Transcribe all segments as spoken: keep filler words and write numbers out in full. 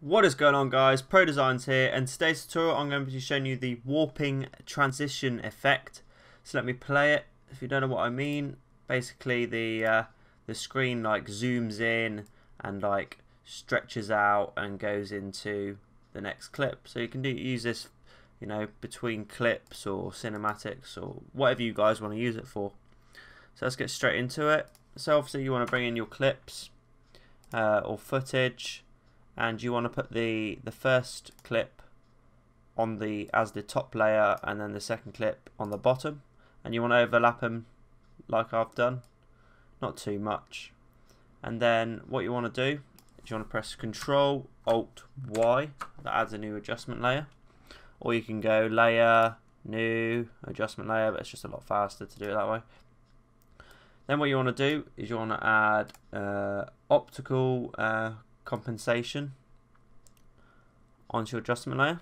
What is going on, guys? Pro Designs here, and today's tutorial I'm going to be showing you the warping transition effect. So let me play it. If you don't know what I mean, basically the uh, the screen like zooms in and like stretches out and goes into the next clip. So you can do use this, you know, between clips or cinematics or whatever you guys want to use it for. So let's get straight into it. So obviously you want to bring in your clips uh, or footage. And you want to put the the first clip on the as the top layer, and then the second clip on the bottom, and you want to overlap them like I've done, not too much. And then what you want to do is you want to press Control Alt Y. That adds a new adjustment layer, or you can go Layer, New Adjustment Layer, but it's just a lot faster to do it that way. Then what you want to do is you want to add uh, Optical uh, Compensation onto your adjustment layer.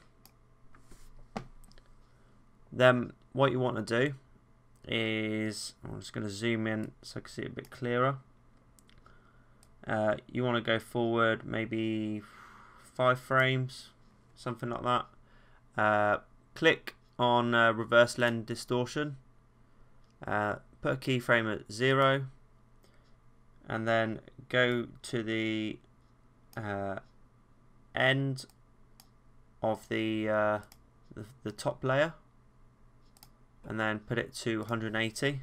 Then what you want to do is, I'm just going to zoom in so I can see it a bit clearer. Uh, you want to go forward maybe five frames, something like that. Uh, click on uh, reverse Len Distortion. Uh, put a keyframe at zero, and then go to the Uh, end of the, uh, the the top layer, and then put it to one hundred eighty.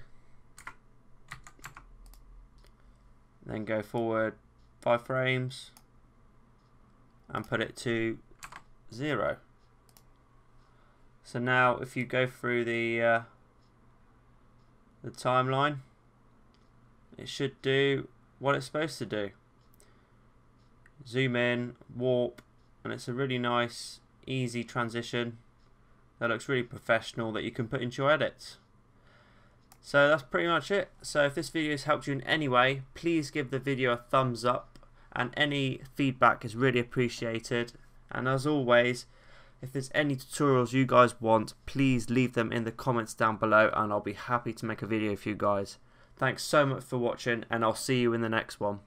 Then go forward five frames and put it to zero. So now if you go through the uh, the timeline, it should do what it's supposed to do. Zoom in, warp, and it's a really nice, easy transition that looks really professional that you can put into your edits. So that's pretty much it. So if this video has helped you in any way, please give the video a thumbs up, and any feedback is really appreciated. And as always, if there's any tutorials you guys want, please leave them in the comments down below, and I'll be happy to make a video for you guys. Thanks so much for watching, and I'll see you in the next one.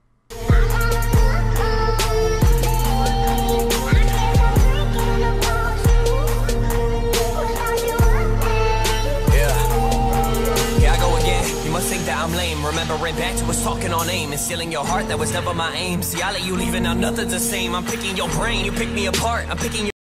Think that I'm lame, remembering back to us talking on aim and stealing your heart, that was never my aim. See, I let you leave and now nothing's the same. I'm picking your brain, you pick me apart, I'm picking your